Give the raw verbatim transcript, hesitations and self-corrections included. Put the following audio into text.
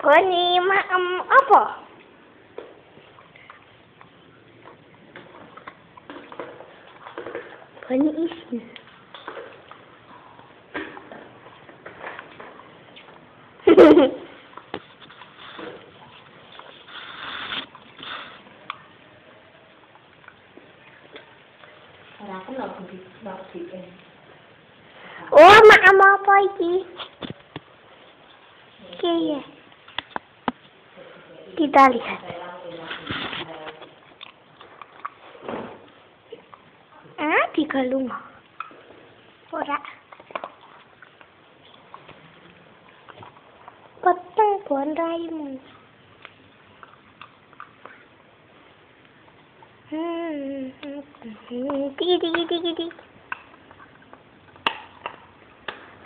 Bani maem apa? Bani isin. Oh, maem apa iki? Oke ya. Kita lihat. Ah, digalung. Ora. Peteng bon raimu. Hmm. Tiki tiki tiki tiki.